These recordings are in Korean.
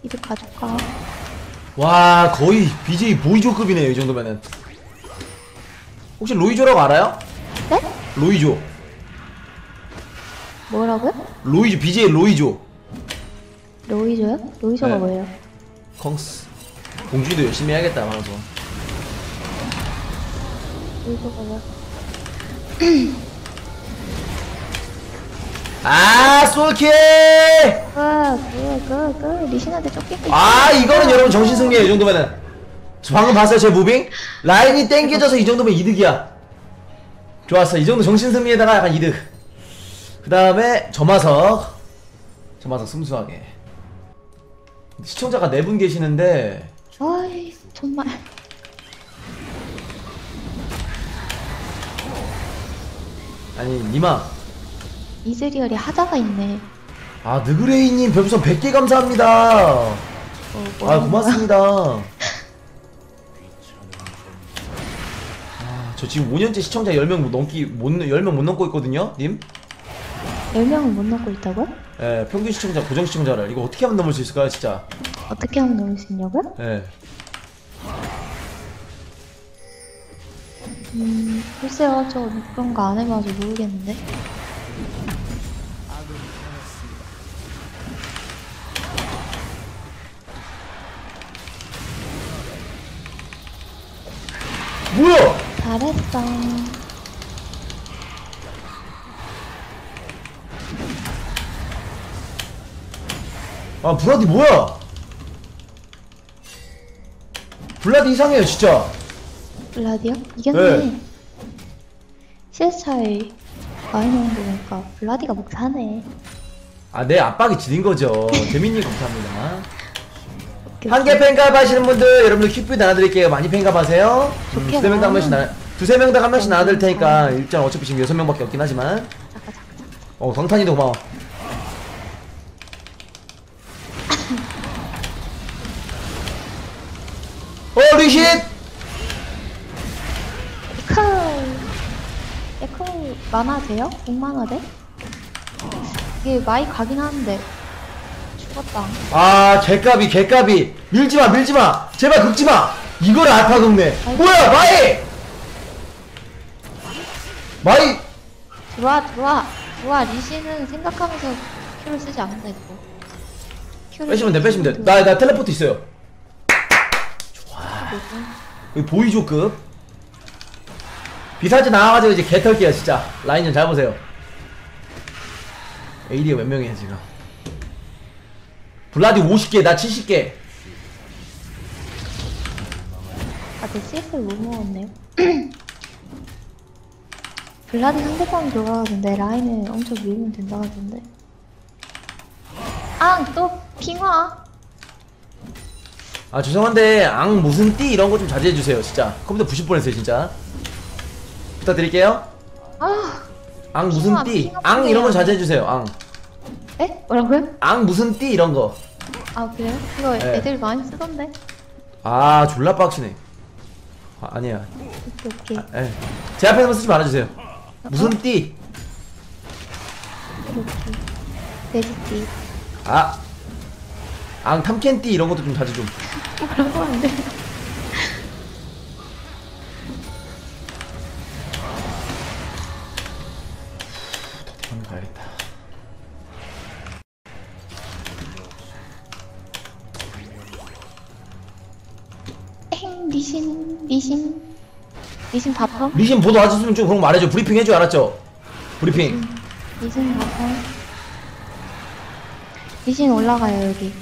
이득 가져가. 와 거의 BJ 보이조급이네요 이 정도면은. 혹시 로이조라고 알아요? 네? 로이조. 뭐라고요? 로이조 BJ 로이조. 로이조요? 로이조가 네. 뭐예요? 컹스. 공주도 열심히 해야겠다 방송. 로이조가 뭐야? 아 솔킬! 리신한테 쫓기고 있어. 아 이거는 여러분 정신승리예요 이 정도면은. 저 방금 봤어요 제 무빙? 라인이 땡겨져서 이 정도면 이득이야. 좋았어 이 정도 정신승리에다가 약간 이득. 그 다음에 점화석 순수하게. 시청자가 4분 계시는데 어이 정말. 아니 니마. 이즈리얼이 하자가 있네. 아 느그레이님 별풍선 100개 감사합니다. 아 고맙습니다. 아, 저 지금 5년째 시청자 10명 못 넘고 있거든요 님. 10명을 못 넘고 있다고요? 예, 평균 시청자 고정 시청자를 이거 어떻게 하면 넘을 수 있을까요 진짜. 어떻게 하면 넘을 수 있냐고요? 예. 글쎄요, 저 그런 거 안 해봐서 모르겠는데. 뭐야? 잘했어. 아 블라디 뭐야? 블라디 이상해요 진짜. 블라디요? 이겼네. 네. CS 차이 많이 나온 거 보니까 블라디가 먹사네. 아 내 압박이 지린 거죠. 재민님 감사합니다. 오케이, 한 개 팬갑 하시는 분들 여러분들 큐피 나눠드릴게요. 많이 팬갑 하세요. 좋게 두세 명당 한 명씩 두세 명당 한 명씩 나눠드릴 테니까 음. 일단 어차피 지금 6명밖에 없긴 하지만. 잠깐. 강탄이도 고마워. 리신! 에코 만화 돼요? 100만화 돼? 이게 많이 가긴 하는데 죽었다. 아 개까비 밀지마 제발 긁지마. 이걸 알파 긁네. 뭐야 마이 들어와. 리신은 생각하면서 큐를 쓰지 않는다 이거. 빼시면 돼. 나 텔레포트 있어요. 좋아. 여기 보이조급 비사지 나와가지고 이제 개털게요 진짜. 라인 좀 잘 보세요. AD가 몇 명이야 지금. 블라디 50개 나 70개. 제 CS를 못 먹었네요. 블라디 상대방이 돌아가던데 라인을 엄청 밀면 된다 하던데. 또 핑화. 아 죄송한데 앙 무슨 띠 이런 거 좀 자제해주세요 진짜. 컴퓨터 부실 뻔했어요 진짜. 부탁드릴게요. 앙 무슨 띠 앙 이런 거 자제해주세요. 앙. 에? 뭐라고요? 앙 무슨 띠 이런 거. 그래요? 이거 네. 애들 많이 쓰던데. 아 졸라 빡치네. 아니야. 오케이. 예. 제 앞에서 쓰지 말아주세요. 무슨 띠? 돼지띠. 앙 탐켄띠 이런 것도 좀 자주 좀. 그런 거 안 돼. 한번 가야겠다. 리신 바텀? 리신 보도 와줬으면 좀 그런 거 말해줘. 브리핑 해줘 알았죠? 브리핑. 리신 바텀. 리신 올라가요 여기.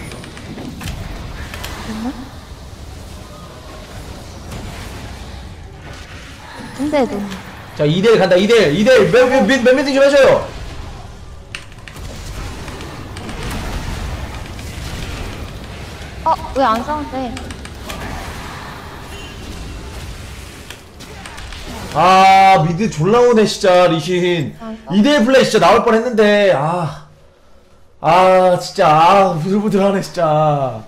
됐나? 근데 너 자 2대1 간다. 2대1 몇 미팅 좀 해줘요. 왜 안 싸운대? 미드 졸라 오네 진짜 리신. 2대1 플레이 진짜 나올 뻔 했는데 진짜 부들부들하네 진짜.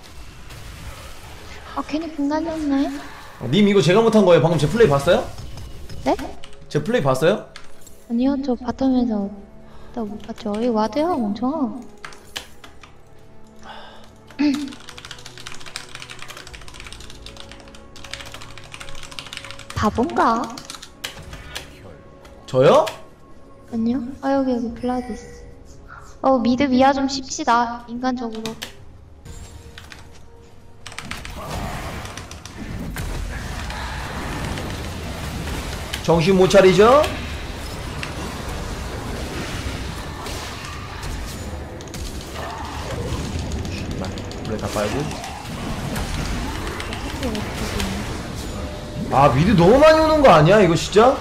괜히 분 날렸네. 님 이거 제가 못한 거예요. 방금 제 플레이 봤어요? 네? 제 플레이 봤어요? 아니요, 저 바텀에서 못 봤죠. 여기 와드야, 멍청아. 바본가? 저요? 아니요. 아, 여기 블라디스. 미드 미아 좀 씹시다. 인간적으로. 정신 못 차리죠? 원래 다 빨고. 아, 미드 너무 많이 오는 거 아니야 이거 진짜?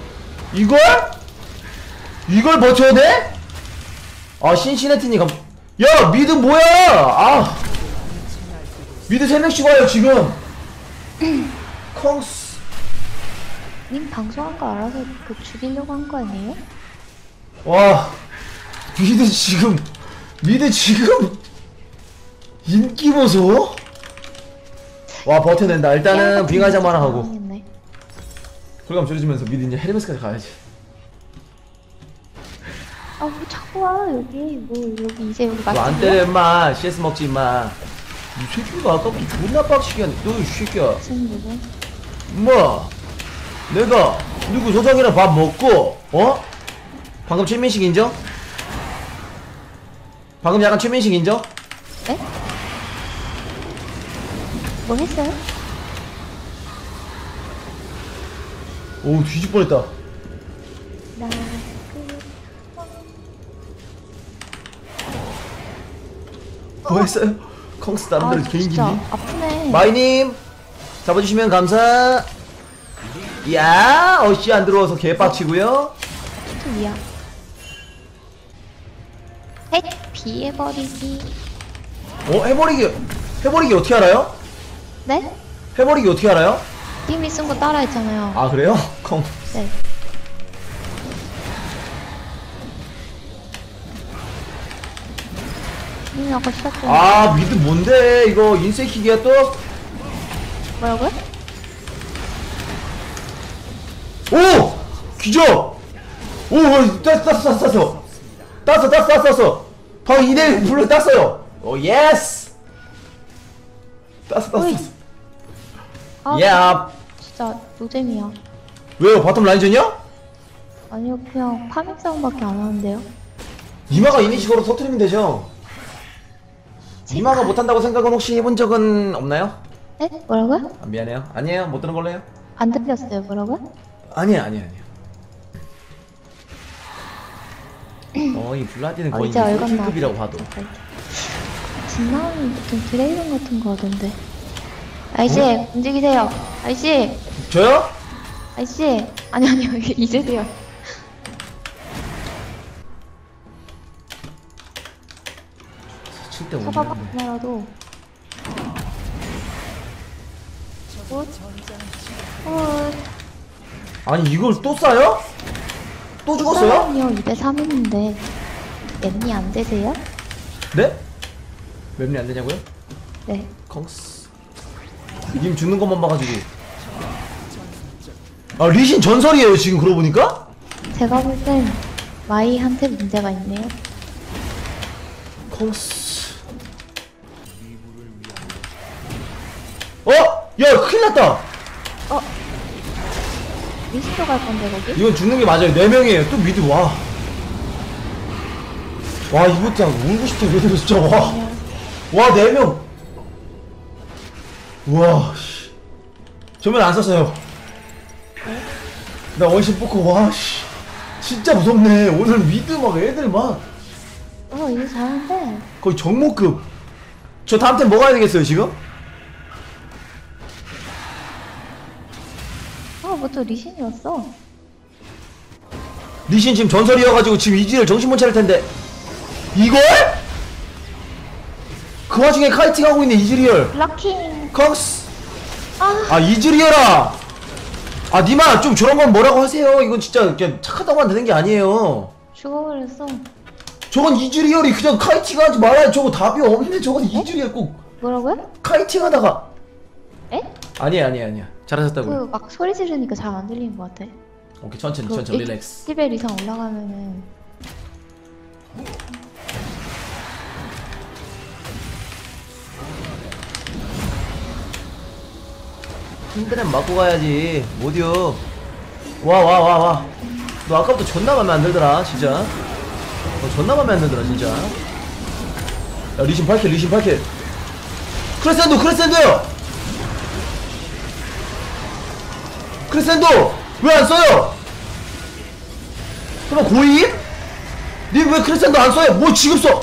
이걸 버텨야 돼? 아, 신시내티니 야, 미드 뭐야? 아, 미드 3명씩 와요 지금. 컹스. 님 방송한 거 알아서 죽이려고 한 거 아니에요? 와, 미드 지금 인기 보소? 와, 버텨낸다. 일단은 빙하장 하나 하고 당황했네. 홀감 줄여주면서 미드 이제 헤르메스까지 가야지. 뭐 자꾸 와, 여기. 여기 이제 여기 너 안 때려 임마. CS 먹지 임마. 이 새끼가 아까부터 존나 빡치게 하네. 너 이 새끼야. 무슨 누구? 뭐 내가 누구 소정이랑 밥 먹고 방금 최민식 인정? 방금 약간 최민식 인정? 네? 뭐 했어요? 오, 뒤질 뻔했다. 뭐 했어요? 컹스 나름대로 개인기니? 진짜 아프네. 마이님 잡아주시면 감사. 야, 어씨 안 들어와서 개빡치고요. 미야. 핵 비해버리기. 해버리기 어떻게 알아요? 네? 해버리기 어떻게 알아요? 님이 쓴 거 따라했잖아요. 아, 그래요? 컹. 네. 님이 아까 시작했는데. 아, 미드 뭔데 이거 인세킥이야 또? 뭐라고요? 오! 기적! 오! 땄어. 방금 2대 불러 땄어요. 오, 예스! 땄어. 어이. 아, 야. 진짜 노잼이야. 왜요? 바텀 라인전이야? 아니요, 그냥 파밍 싸움밖에 안 하는데요. 이마가 이니식으로 터트리면 되죠. 이마가 못한다고 생각은 혹시 해본 적은 없나요? 네? 뭐라고요? 아, 미안해요. 아니에요. 못 들은 걸로 해요. 안 들렸어요. 뭐라고요? 아니에요. 이 블라디는 거의 이제 얼건 K급이라고 봐도. 진나오는 보통 드레이븐 같은 거 하던데. 아이씨, 움직이세요. 아이씨, 저요? 아이씨. 아니요, 이제 돼요. 칠때 사과가 오네. 하나라도. 굿. 아니, 이걸 또 싸요? 또 죽었어요? 2대3인데 랩니 안 되세요? 네? 맵리 안 되냐고요? 네. 컹스. 님 죽는 것만 봐가지고. 아, 리신 전설이에요 지금 그러고 보니까? 제가 볼 땐 마이한테 문제가 있네요. 컹스. 야, 큰일 났다. 리스트 갈 건데 거기? 이건 죽는 게 맞아요. 4명이에요. 또 미드 와. 와, 이거 진짜 울고 싶다. 얘들 진짜 와. 와, 4명. 우와, 씨. 전면 안 썼어요. 나 원신 뽑고, 와, 씨. 진짜 무섭네. 오늘 미드 막 애들 막. 이거 잘하는데. 거의 정모급. 저 다음 템 먹어야 되겠어요, 지금? 뭐또 리신이었어? 리신 지금 전설이어가지고 지금 이지를 정신 못 차릴 텐데. 이걸? 그 와중에 카이팅 하고 있네, 이즈리얼. 블락킹. 컹스. 이즈리얼아. 니마 좀 저런 건 뭐라고 하세요. 이건 진짜 그냥 착하다고만 되는 게 아니에요. 죽어버렸어. 저건 이즈리얼이 그냥 카이팅 하지 말아요. 저거 답이 없는데 저건 이즈리얼 꼭 뭐라고요? 카이팅 하다가. 에? 아니야. 잘하셨다고요. 막 소리 지르니까 잘 안 들리는 것 같아. 오케이, 천천히 릴렉스. 10벨 이상 올라가면은. 힘드면 맞고 가야지. 못이요. 와. 너 아까부터 존나 맘에 안 들더라, 진짜. 너 존나 맘에 안 들더라, 진짜. 야, 리신 8킬, 리신 8킬. 크레센도요! 크레센도! 왜 안 써요? 그럼 고임? 님 왜 크레센도 안 써요? 뭐 지금 써?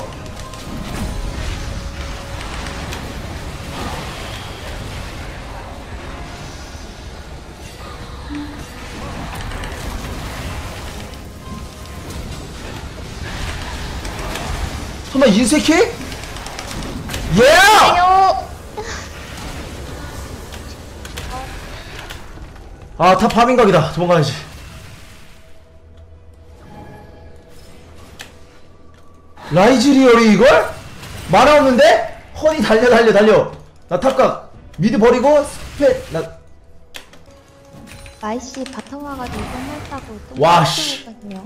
설마 인세키? 예! 아요. 아, 다 파밍각이다. 도망가야지. 라이즈 리얼이 이걸? 만화 없는데? 허니 달려. 나 탑각. 미드 버리고, 스페, 마이씨 바텀 와가지고 똥만 싸고 와, 씨. 똥만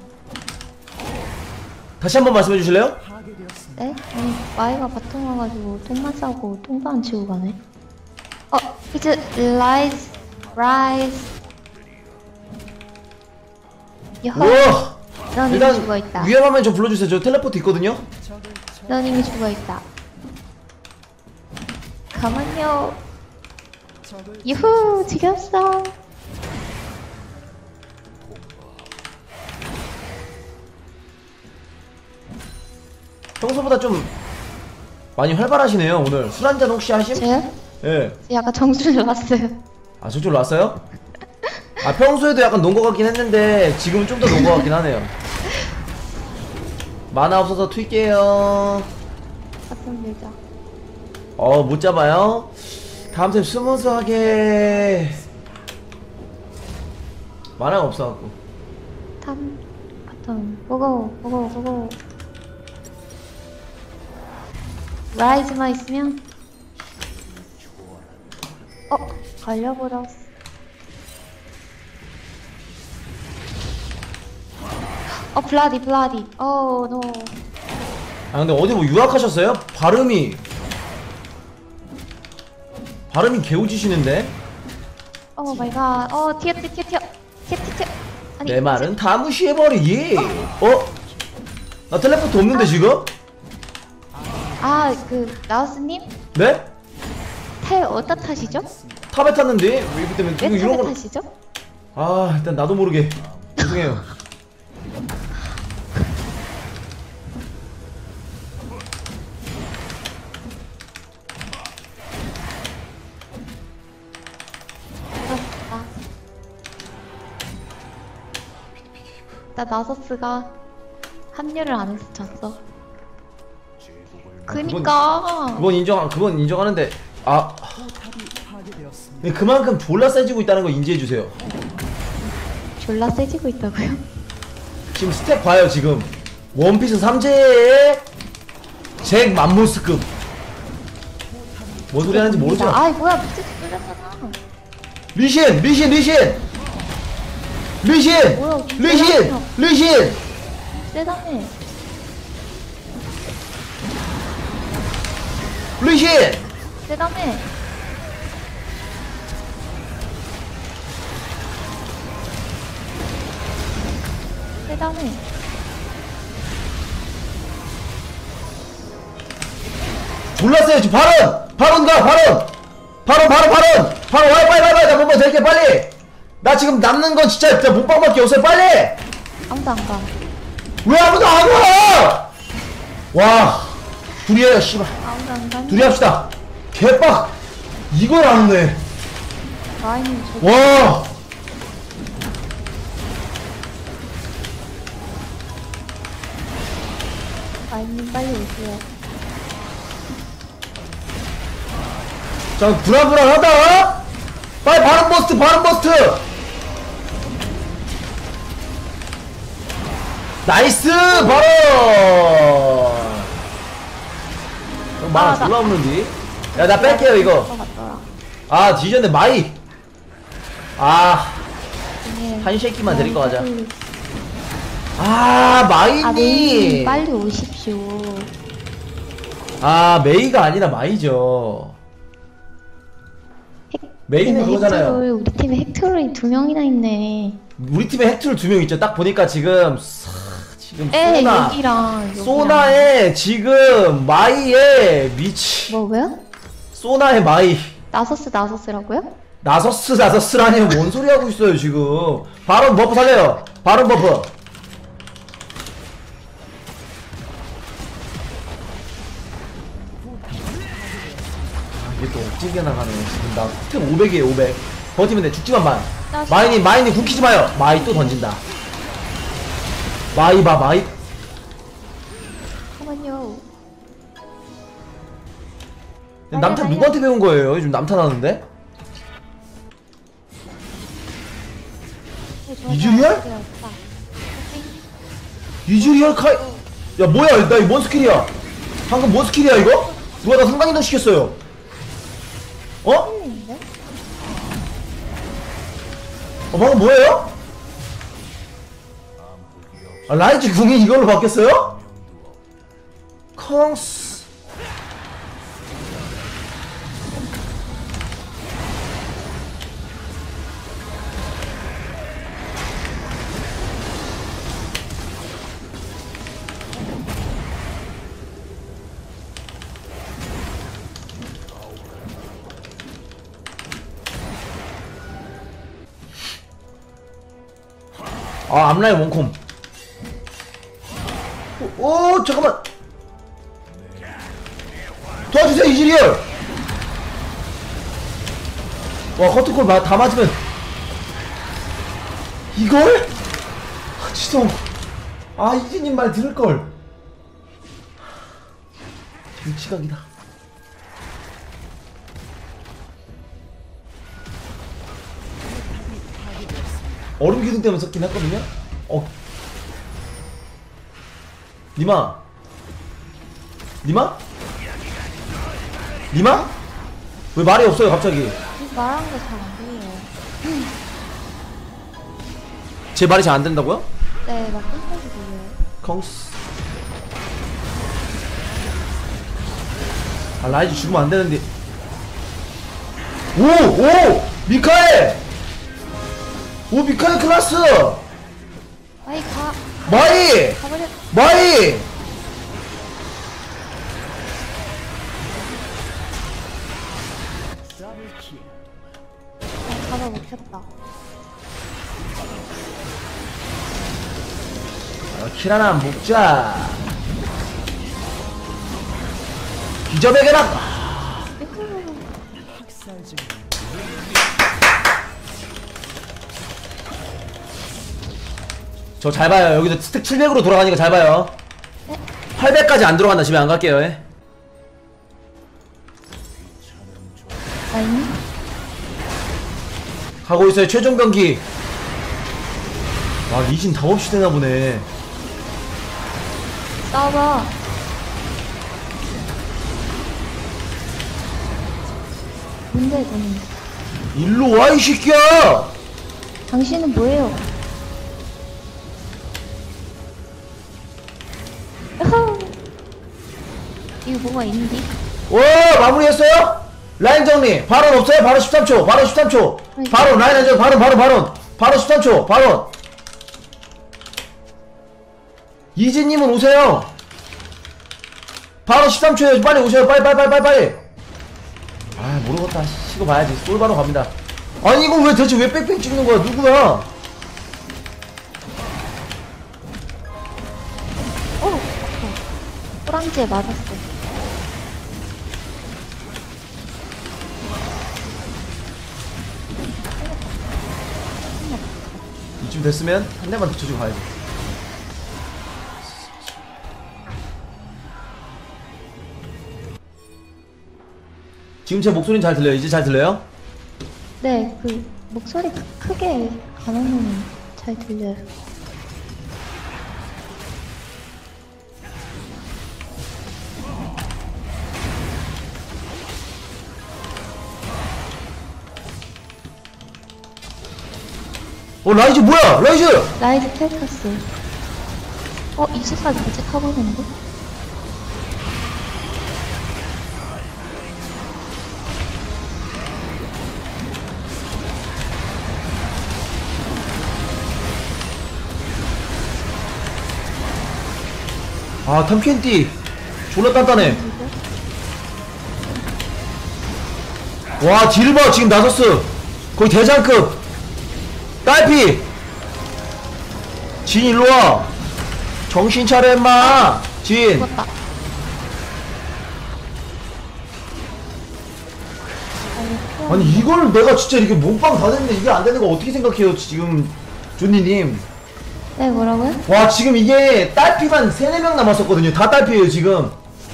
다시 한번 말씀해 주실래요? 네? 아니 마이가 바텀 와가지고 똥만 싸고 똥도 안 치고 가네. 이제 라이즈 여호. 우와! 넌 이미 죽어있다. 위험하면 저 불러주세요. 저 텔레포트 있거든요? 넌 이미 죽어있다. 가만요. 유후 죽였어. 평소보다 좀 많이 활발하시네요, 오늘. 술 한잔 혹시 하심? 저요? 예. 저 약간 정신을 놨어요. 아, 저쪽으로 왔어요? 아, 평소에도 약간 논 것 같긴 했는데, 지금은 좀 더 논 것 같긴 하네요. 만화 없어서 튈게요. 바텀 밀자. 못 잡아요? 다음 템 스무스하게. 만화가 없어갖고. 바텀 보고. 라이즈만 있으면 걸려버렸어. 블라디 노. 아, 근데 어디 뭐 유학하셨어요? 발음이 개우지시는데? 마이 갓. 튀어. 아니, 내 말은 다 무시해버리기. 나 텔레포트 없는데 지금? 나우스님? 네? 탈 어디다 타시죠? 탑에 탔는데? 왜 이렇게 때문에 왜 이거 이런 탈에 거. 타시죠? 아, 일단 나도 모르게 죄송해요. 나 나서스가 합류를 안 해서 졌어. 그니까. 그건 인정하는데. 근데 그만큼 졸라 세지고 있다는 거 인지해주세요. 졸라 세지고 있다고요? 지금 스텝 봐요. 지금 원피스 3제에 잭 맘모스급. 뭔 소리 하는지 모르죠? 아이 뭐야 미친 뚫렸잖아. 리신 뭐야, 세다네. 세다네. 세다네. 졸랐어요. 지금 발언 와요. 빨리 나 몸만 될게 빨리. 나 지금 남는 건 진짜 몸빵밖에 없어요. 빨리. 아무도 안 가. 왜 아무도 안 와? 와, 둘이에요, 씨발. 아무도 안 가. 둘이 합시다. 개빡. 이걸 안 오네. 라인이 저기. 와. 라인님 빨리 오세요. 자, 불안하다. 빨리 바른 버스트. 나이스 바로. 말 졸라 없는디. 야, 나 뺄게요 이거. 같더라. 뒤졌네. 마이. 한 쉐이키만 데리고 가자. 마이님. 메이님 빨리 오십시오. 메이가 아니라 마이죠. 메인은 그거잖아요. 우리 팀에 핵트롤이 2명이나 있네. 우리 팀에 핵툴 2명 있죠. 딱 보니까 지금 지금 여기랑 소나에 지금 마이에 미치. 뭐고요? 소나에 마이. 나서스라고요? 나서스라니요. 뭔 소리 하고 있어요 지금. 바론 버프 살려요. 바론 버프. 이게 또 억지게 나가네. 지금 나 스텝 500이에요 500. 버티면 돼. 죽지만 마. 마이님 굴키지 마요. 마이 또 던진다. 마이 봐 마이. 잠깐만요. 남탄 누구한테 배운 거예요? 요즘 남탄하는데? 이즈리얼? 이즈리얼 카이. 야 뭐야 나 이거 뭔 스킬이야? 방금 뭔 스킬이야 이거? 누가 나 상당이동 시켰어요. 어? 방금 뭐예요? 아, 라이즈 궁이 이걸로 바뀌었어요? 컹스. 아 앞라인 원콤. 오 잠깐만 도와주세요 이즈리얼. 와 커트콜 다 맞으면 이걸? 아 지성. 아 이즈님 말 들을걸. 일치각이다. 얼음 기둥 때문에 섞긴 했거든요? 니마? 왜 말이 없어요 갑자기? 말하는 게 잘 안 들려요. 제 말이 잘 안 된다고요? 네, 막 끊겨서 들려요. 컹스. 아 라이즈 죽으면 안 되는데. 오! 미카엘! 오 미카엘 클라스! 마이! 가버려. 마이! 가버 먹혔다. 킬 하나 먹자. 기접의 계락! 저 잘 봐요. 여기서 스택 700으로 돌아가니까 잘 봐요. 800까지 안 들어간다. 집에 안 갈게요. 예. 아니? 가고 있어요. 최종 경기. 와 리신 답 없이 되나 보네. 싸워봐. 뭔데 너는? 일로 와 이 새끼야. 당신은 뭐예요? 야호! 이거 뭐가 있는지? 오 마무리했어요? 라인 정리. 발언 없어요? 바로 13초. 바로 13초. 바로 라인 안정. 바로 13초. 바로. 이지님은 오세요. 바로 13초에요. 빨리 오세요. 빨리. 아 모르겠다. 시고 봐야지. 쏠 바로 갑니다. 아니 이거 왜 대체 왜 뺑뺑 찍는 거야? 누구야? 호랑지에 맞았어. 이쯤 됐으면 한 대만 더 쳐주고 가야지. 지금 제 목소리는 잘 들려요? 이제 잘 들려요? 네, 그 목소리 크게 안 하면 잘 들려요. 라이즈 뭐야? 라이즈 텔타스. 이즈까지 같이 타고 있는데? 아 탐켄티 졸라 단단해. 와 딜을 봐 지금 나서스 거의 대장급. 딸피 진 일로와. 정신 차려 임마. 진 죽었다. 아니 이걸 내가 진짜 이렇게 몸빵 다 됐는데 이게 안 되는 거 어떻게 생각해요 지금 존니님. 네, 뭐라고요? 와 지금 이게 딸피만 3-4명 남았었거든요. 다 딸피에요 지금.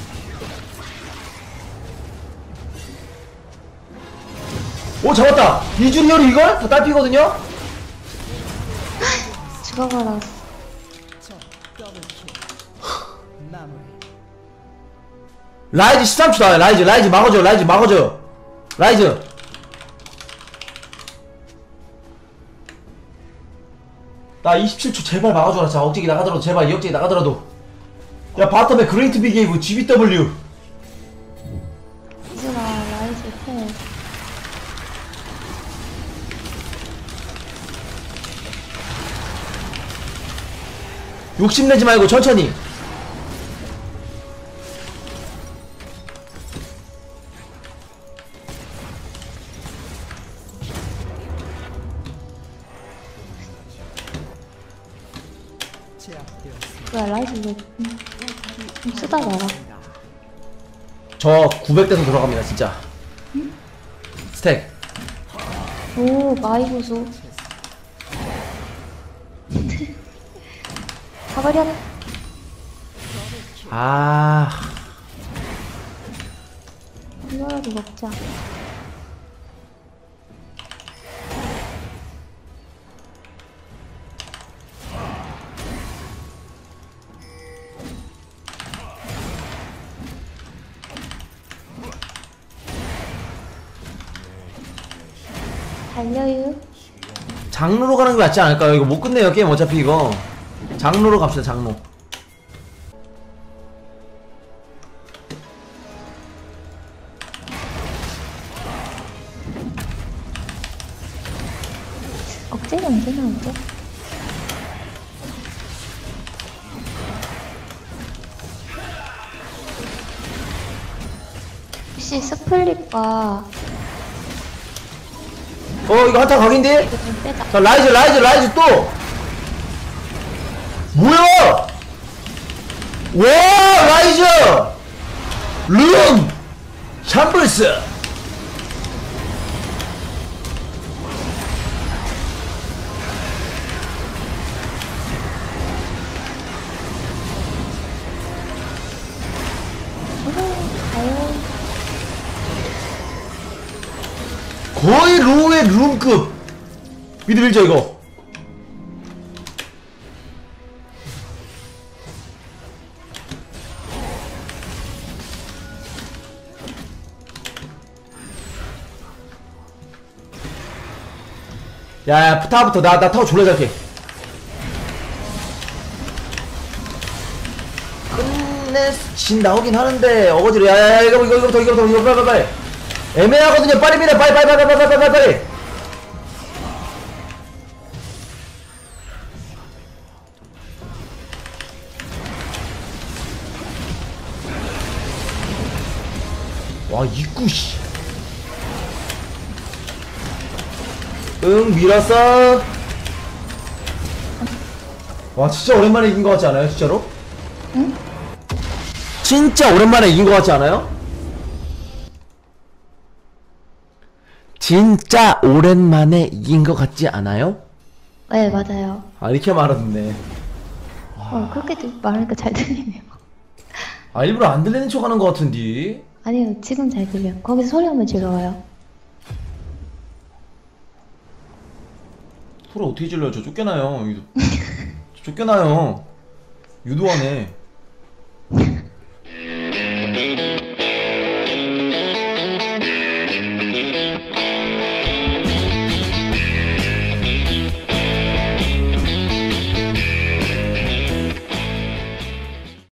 오 잡았다. 이주리얼이 이걸? 다 딸피거든요? 죽어버렸어. 라이즈 13초 나와요. 라이즈 막아줘. 라이즈 막아줘. 라이즈 나 27초 제발 막아줘라. 자 억제기 나가더라도 제발 이 억제기 나가더라도. 야 바텀에 그레이트 빅웨이브 GBW. 이즈가 라이즈 패. 욕심내지 말고 천천히. 뭐야, 라이즈 왜 좀 쓰다 말아. 저 900대서 돌아갑니다 진짜. 스택. 오, 마이 보소. 가버려. 아 이거라도 먹자. 달려요. 장로로 가는 게 맞지 않을까요? 이거 못 끝내요 게임 어차피 이거. 장로로 갑시다 장로. 억제가 언제 나오죠? 혹시 스플릿과 이거 한타 각인데? 이거 좀 빼자. 자 라이즈 또 뭐야? 와 라이즈 룸 샴블스. 가요. 거의 로우의 룸급. 미드 밀죠 이거. 야 타워부터 나 타워 졸라 잘게. 진 나오긴 하는데 어거지로. 야야야 이거 빨리 애매하거든요. 빨리 밀어 빨리. 와 입구 씨. 응 밀었어. 와 진짜 오랜만에 이긴 것 같지 않아요 진짜로? 응? 진짜 오랜만에 이긴 것 같지 않아요? 진짜 오랜만에 이긴 것 같지 않아요? 네, 맞아요. 아 이렇게 말하던데. 그렇게 말하니까 잘 들리네요. 아 일부러 안 들리는 척 하는 것 같은데. 아니요, 지금 잘 들려요. 거기서 소리 한번 질러봐요. 소리 어떻게 질러요? 저 쫓겨나요. 쫓겨나요. 유도하네.